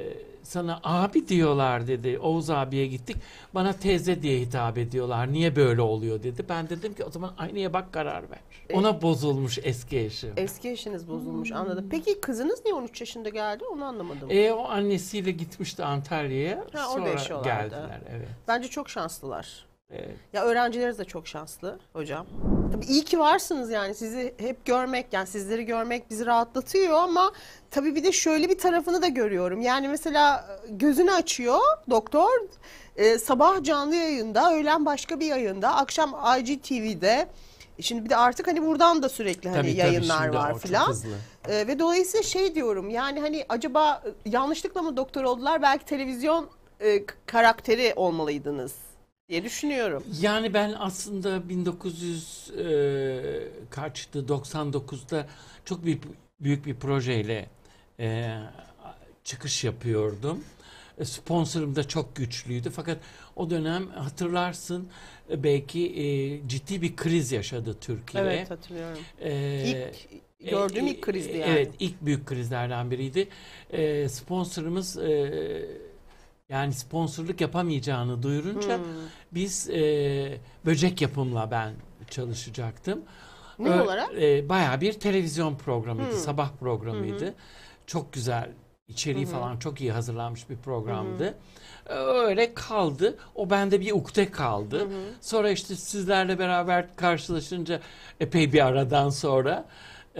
Speaker 1: sana abi diyorlar dedi. Oğuz abiye gittik. Bana teyze diye hitap ediyorlar. Niye böyle oluyor dedi. Ben dedim ki o zaman aynaya bak, karar ver. Ona bozulmuş eski eşim.
Speaker 2: Eski eşiniz bozulmuş, anladım. Peki kızınız niye on üç yaşında geldi, onu anlamadım.
Speaker 1: E, o annesiyle gitmişti Antalya'ya.
Speaker 2: Ha, orada
Speaker 1: Sonra
Speaker 2: yaşıyorlardı.
Speaker 1: geldiler. Evet.
Speaker 2: Bence çok şanslılar.
Speaker 1: Evet.
Speaker 2: Ya öğrencileriniz de çok şanslı hocam. Tabii iyi ki varsınız, yani sizi hep görmek, yani sizleri görmek bizi rahatlatıyor ama tabii bir de şöyle bir tarafını da görüyorum. Yani mesela gözünü açıyor doktor, e, sabah canlı yayında, öğlen başka bir yayında, akşam I G T V'de. Şimdi bir de artık hani buradan da sürekli hani
Speaker 1: Tabii, tabii,
Speaker 2: yayınlar
Speaker 1: şimdi
Speaker 2: var
Speaker 1: o çok
Speaker 2: filan.
Speaker 1: hızlı.
Speaker 2: E, ve dolayısıyla şey diyorum, yani hani acaba yanlışlıkla mı doktor oldular? Belki televizyon e, karakteri olmalıydınız diye düşünüyorum.
Speaker 1: Yani ben aslında bin dokuz yüz e, kaçtı, doksan dokuzda çok büyük, büyük bir projeyle e, çıkış yapıyordum. E, Sponsorum da çok güçlüydü. Fakat o dönem hatırlarsın e, belki e, ciddi bir kriz yaşadı Türkiye.
Speaker 2: Evet, hatırlıyorum.
Speaker 1: E,
Speaker 2: İlk gördüğüm
Speaker 1: e,
Speaker 2: ilk krizdi yani.
Speaker 1: Evet, ilk büyük krizlerden biriydi. E, sponsorumuz e, yani sponsorluk yapamayacağını duyurunca
Speaker 2: Hmm.
Speaker 1: biz e, böcek yapımla ben çalışacaktım.
Speaker 2: Ne
Speaker 1: Ö-
Speaker 2: olarak?
Speaker 1: E, bayağı bir televizyon programıydı,
Speaker 2: Hmm.
Speaker 1: sabah programıydı. Çok güzel, içeriği falan çok iyi hazırlanmış bir programdı. Öyle kaldı. O bende bir ukde kaldı. Sonra işte sizlerle beraber karşılaşınca epey bir aradan sonra e,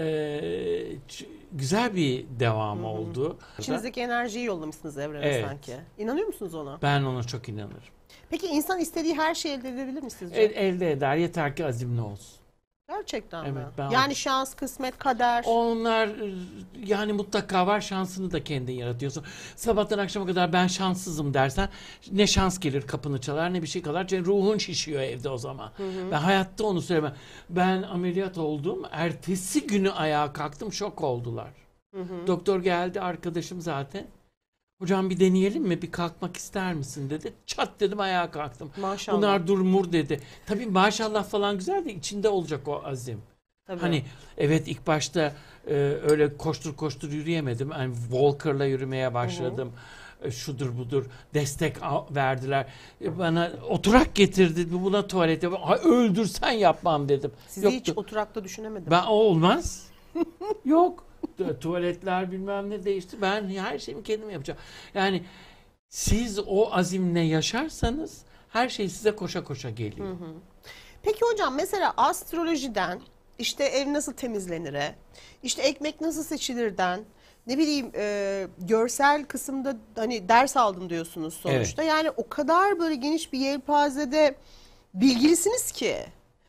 Speaker 1: ç- güzel bir devam oldu.
Speaker 2: İçinizdeki enerjiyi yollamışsınız evrene
Speaker 1: Evet.
Speaker 2: sanki. İnanıyor musunuz ona?
Speaker 1: Ben ona çok inanırım.
Speaker 2: Peki insan istediği her şeyi elde edebilir mi sizce?
Speaker 1: El, elde eder, yeter ki azimli olsun.
Speaker 2: Gerçekten mi?
Speaker 1: Evet, ben-
Speaker 2: Yani şans, kısmet, kader.
Speaker 1: Onlar e, yani mutlaka var, şansını da kendin yaratıyorsun. Sabahtan akşama kadar ben şanssızım dersen ne şans gelir kapını çalar ne bir şey kalır. Çünkü ruhun şişiyor evde o zaman. Ben hayatta onu söylemem. Ben ameliyat oldum. Ertesi günü ayağa kalktım, şok oldular. Doktor geldi, arkadaşım zaten. Hocam bir deneyelim mi? Bir kalkmak ister misin dedi. Çat dedim, ayağa kalktım.
Speaker 2: Maşallah.
Speaker 1: Bunlar durmur dedi. Tabii maşallah falan güzel de içinde olacak o azim.
Speaker 2: Tabii.
Speaker 1: Hani evet, ilk başta e, öyle koştur koştur yürüyemedim. Yani walker'la yürümeye başladım. E, şudur budur destek al- verdiler. E, bana oturak getirdi. Buna tuvalete. Ay, öldürsen yapmam dedim.
Speaker 2: Sizi hiç
Speaker 1: Yoktu.
Speaker 2: oturakta düşünemedim.
Speaker 1: Ben o olmaz. Yok. Tu- Tuvaletler bilmem ne değişti. Ben her şeyimi kendim yapacağım. Yani siz o azimle yaşarsanız her şey size koşa koşa geliyor.
Speaker 2: Peki hocam, mesela astrolojiden, işte ev nasıl temizlenire, işte ekmek nasıl seçilirden, ne bileyim e, görsel kısımda hani ders aldım diyorsunuz sonuçta. Yani o kadar böyle geniş bir yelpazede bilgilisiniz ki.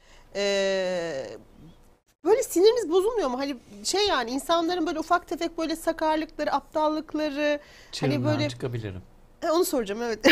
Speaker 2: E, böyle siniriniz bozulmuyor mu? Hani şey, yani insanların böyle ufak tefek böyle sakarlıkları, aptallıkları, hani
Speaker 1: Çığırından
Speaker 2: böyle
Speaker 1: çıkabilirim.
Speaker 2: E, onu soracağım, evet.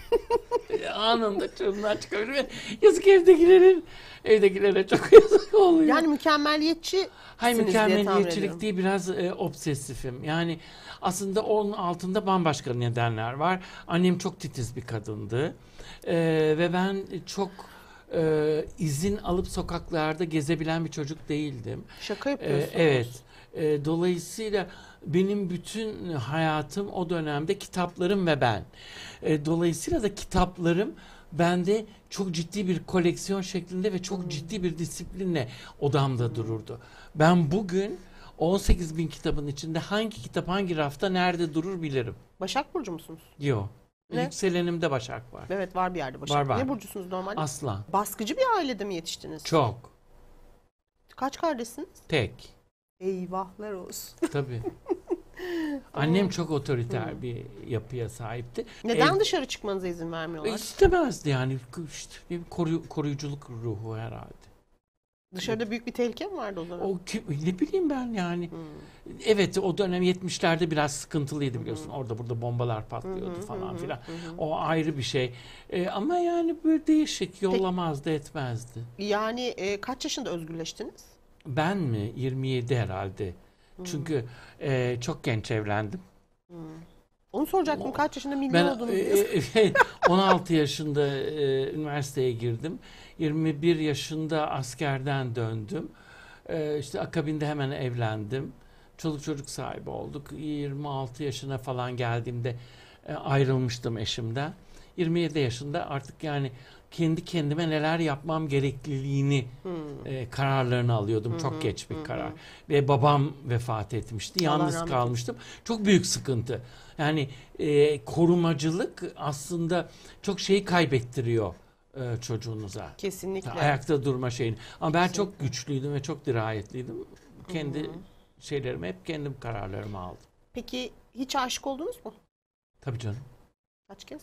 Speaker 1: Anında çığırından çıkabilirim. Yazık evdekilerin, evdekilere çok yazık oluyor.
Speaker 2: Yani mükemmeliyetçi.
Speaker 1: Hayır,
Speaker 2: diye tahmin ediyorum.
Speaker 1: mükemmeliyetçilik değil, biraz e, obsesifim. Yani aslında onun altında bambaşka nedenler var. Annem çok titiz bir kadındı. E, ve ben çok e, izin alıp sokaklarda gezebilen bir çocuk değildim.
Speaker 2: Şaka
Speaker 1: E,
Speaker 2: yapıyorsunuz.
Speaker 1: evet. E, dolayısıyla benim bütün hayatım o dönemde kitaplarım ve ben. E, dolayısıyla da kitaplarım bende çok ciddi bir koleksiyon şeklinde ve çok ciddi bir disiplinle odamda dururdu. Ben bugün on sekiz bin kitabın içinde hangi kitap hangi rafta nerede durur bilirim.
Speaker 2: Başak Burcu musunuz?
Speaker 1: Yok.
Speaker 2: Ne?
Speaker 1: Yükselenimde Başak var.
Speaker 2: Evet, var bir yerde Başak.
Speaker 1: Var, var.
Speaker 2: Ne burcusunuz normalde?
Speaker 1: Aslan.
Speaker 2: Baskıcı bir ailede mi yetiştiniz?
Speaker 1: Çok.
Speaker 2: Kaç kardeşsiniz?
Speaker 1: Tek.
Speaker 2: Eyvahlar olsun.
Speaker 1: Tabii. Annem çok otoriter bir yapıya sahipti.
Speaker 2: Neden
Speaker 1: Ev-
Speaker 2: dışarı çıkmanıza izin vermiyorlar?
Speaker 1: İstemezdi yani. İşte bir koru- koruyuculuk ruhu herhalde.
Speaker 2: Dışarıda büyük bir tehlike mi vardı o zaman?
Speaker 1: O kim, ne bileyim ben yani.
Speaker 2: Hmm.
Speaker 1: Evet, o dönem yetmişlerde biraz sıkıntılıydı biliyorsun. Orada burada bombalar patlıyordu falan filan. O ayrı bir şey. Ee, ama yani böyle değişik, yollamazdı, etmezdi.
Speaker 2: Yani e, kaç yaşında özgürleştiniz?
Speaker 1: Ben mi? yirmi yedi herhalde. Çünkü e, çok genç evlendim.
Speaker 2: Onu soracaktım.
Speaker 1: O-
Speaker 2: Kaç yaşında milyon
Speaker 1: Ben
Speaker 2: oldunuz?
Speaker 1: e, e, on altı yaşında e, üniversiteye girdim. yirmi bir yaşında askerden döndüm. E, işte akabinde hemen evlendim. Çoluk çocuk sahibi olduk. yirmi altı yaşına falan geldiğimde e, ayrılmıştım eşimden. yirmi yedi yaşında artık yani kendi kendime neler yapmam gerekliliğini
Speaker 2: Hmm.
Speaker 1: e, kararlarını alıyordum.
Speaker 2: Hı
Speaker 1: Çok
Speaker 2: hı,
Speaker 1: geç bir
Speaker 2: hı
Speaker 1: karar.
Speaker 2: hı.
Speaker 1: Ve babam vefat etmişti.
Speaker 2: Allah
Speaker 1: Yalnız
Speaker 2: rahmet
Speaker 1: kalmıştım. Çok büyük sıkıntı. Yani e, korumacılık aslında çok şeyi kaybettiriyor e, çocuğunuza.
Speaker 2: Kesinlikle.
Speaker 1: Ayakta durma şeyini. Ama ben
Speaker 2: Kesinlikle.
Speaker 1: çok güçlüydüm ve çok dirayetliydim. Kendi
Speaker 2: Hı hı.
Speaker 1: şeylerimi hep kendim kararlarımı aldım.
Speaker 2: Peki hiç aşık oldunuz mu?
Speaker 1: Tabii canım.
Speaker 2: Kaç kez?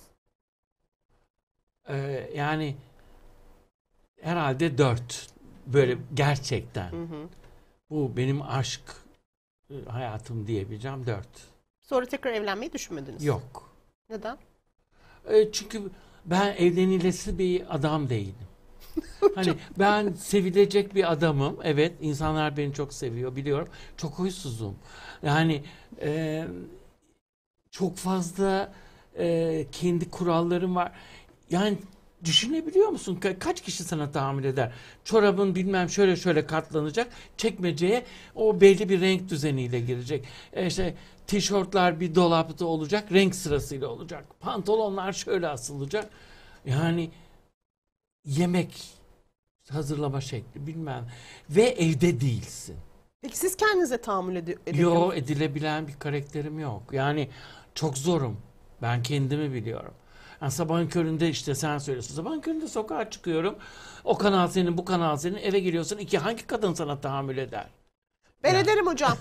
Speaker 1: Ee, yani herhalde dört. Böyle gerçekten.
Speaker 2: Hı hı.
Speaker 1: Bu benim aşk e, hayatım diyebileceğim dört.
Speaker 2: Sonra tekrar evlenmeyi düşünmediniz.
Speaker 1: Yok.
Speaker 2: Neden?
Speaker 1: E, çünkü ben evlenilesi bir adam değilim. Hani ben sevilecek bir adamım. Evet, insanlar beni çok seviyor biliyorum. Çok huysuzum. Yani e, çok fazla e, kendi kurallarım var. Yani düşünebiliyor musun? Ka- kaç kişi sana tahammül eder? Çorabın bilmem şöyle şöyle katlanacak. Çekmeceye o belli bir renk düzeniyle girecek. E işte tişörtler bir dolapta olacak. Renk sırasıyla olacak. Pantolonlar şöyle asılacak. Yani yemek hazırlama şekli bilmem. Ve evde değilsin.
Speaker 2: Peki siz kendinize tahammül edi- edebiliyor
Speaker 1: Yo,
Speaker 2: musunuz?
Speaker 1: edilebilen bir karakterim yok. Yani çok zorum. Ben kendimi biliyorum. Yani sabahın köründe işte sen söylüyorsun. Sabahın köründe sokağa çıkıyorum. O kanal senin, bu kanal senin. Eve geliyorsun. İki hangi kadın sana tahammül eder?
Speaker 2: Ben
Speaker 1: Ya.
Speaker 2: ederim hocam.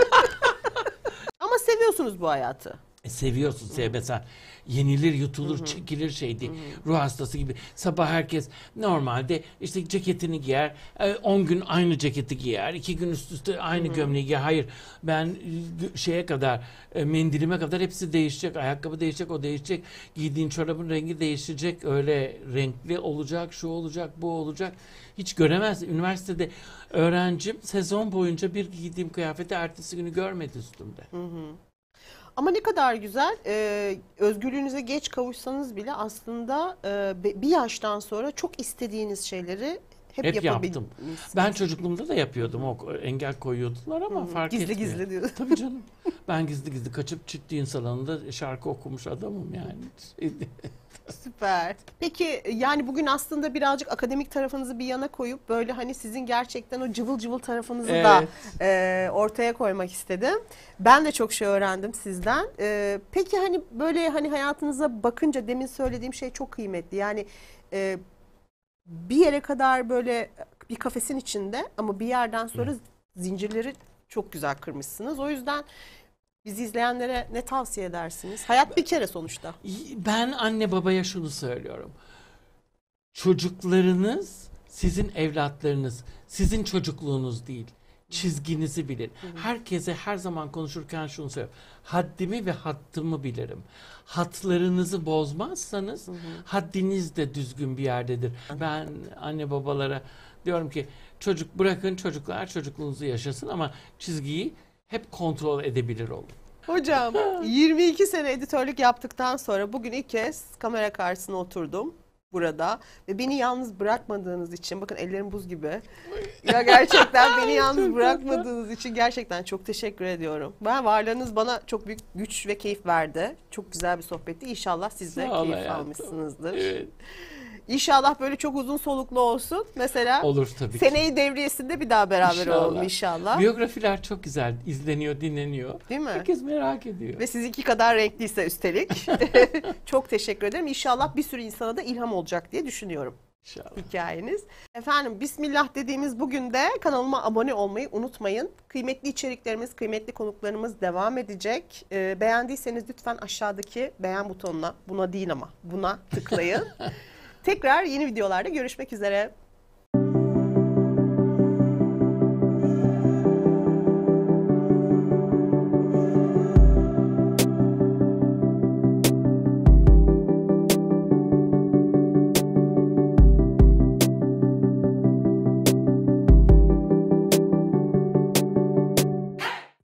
Speaker 2: Ama seviyorsunuz bu hayatı.
Speaker 1: E, seviyorsun sevmesen. Yenilir, yutulur, çekilir şey değil. Ruh hastası gibi. Sabah herkes normalde işte ceketini giyer. on gün aynı ceketi giyer. iki gün üst üste aynı gömleği giyer. Hayır. Ben e, şeye kadar, e, mendilime kadar hepsi değişecek. Ayakkabı değişecek, o değişecek. Giydiğin çorabın rengi değişecek. Öyle renkli olacak, şu olacak, bu olacak. Hiç göremez. Üniversitede öğrencim sezon boyunca bir giydiğim kıyafeti ertesi günü görmedi üstümde.
Speaker 2: Hı hı. Ama ne kadar güzel. Ee, özgürlüğünüze geç kavuşsanız bile aslında e, be- bir yaştan sonra çok istediğiniz şeyleri hep,
Speaker 1: Hep yaptım.
Speaker 2: yapabilmişsiniz.
Speaker 1: Ben çocukluğumda da yapıyordum. O engel koyuyordular ama
Speaker 2: Hı,
Speaker 1: fark
Speaker 2: gizli
Speaker 1: etmiyor.
Speaker 2: gizli diyor.
Speaker 1: Tabii canım. Ben gizli gizli kaçıp çiftliğin salonunda şarkı okumuş adamım yani.
Speaker 2: Süper. Peki yani bugün aslında birazcık akademik tarafınızı bir yana koyup böyle hani sizin gerçekten o cıvıl cıvıl tarafınızı da
Speaker 1: Evet.
Speaker 2: e, ortaya koymak istedim. Ben de çok şey öğrendim sizden. E, peki hani böyle hani hayatınıza bakınca demin söylediğim şey çok kıymetli. Yani e, bir yere kadar böyle bir kafesin içinde ama bir yerden sonra zincirleri çok güzel kırmışsınız. O yüzden bizi izleyenlere ne tavsiye edersiniz? Hayat bir kere sonuçta.
Speaker 1: Ben anne babaya şunu söylüyorum. Çocuklarınız sizin evlatlarınız. Sizin çocukluğunuz değil. Çizginizi bilin. Herkese her zaman konuşurken şunu söylüyorum. Haddimi ve hattımı bilirim. Hatlarınızı bozmazsanız haddiniz de düzgün bir yerdedir. Ben anne babalara diyorum ki çocuk bırakın çocuklar çocukluğunuzu yaşasın ama çizgiyi hep kontrol edebilir olun.
Speaker 2: Hocam yirmi iki sene editörlük yaptıktan sonra bugün ilk kez kamera karşısına oturdum burada ve beni yalnız bırakmadığınız için bakın ellerim buz gibi. Ya gerçekten beni yalnız bırakmadığınız için gerçekten çok teşekkür ediyorum. Ben varlığınız bana çok büyük güç ve keyif verdi. Çok güzel bir sohbetti. İnşallah siz de
Speaker 1: Sağ ol
Speaker 2: keyif
Speaker 1: hayatım.
Speaker 2: almışsınızdır.
Speaker 1: Evet.
Speaker 2: İnşallah böyle çok uzun soluklu olsun. Mesela
Speaker 1: Olur tabii ki.
Speaker 2: seneyi devriyesinde bir daha beraber
Speaker 1: İnşallah.
Speaker 2: olalım inşallah.
Speaker 1: Biyografiler çok güzel. İzleniyor, dinleniyor.
Speaker 2: Değil mi?
Speaker 1: Herkes merak ediyor.
Speaker 2: Ve sizinki kadar renkliyse üstelik. Çok teşekkür ederim. İnşallah bir sürü insana da ilham olacak diye düşünüyorum
Speaker 1: İnşallah.
Speaker 2: hikayeniz. Efendim Bismillah dediğimiz bugün de kanalıma abone olmayı unutmayın. Kıymetli içeriklerimiz, kıymetli konuklarımız devam edecek. Ee, beğendiyseniz lütfen aşağıdaki beğen butonuna, buna değil ama buna tıklayın. Tekrar yeni videolarda görüşmek üzere.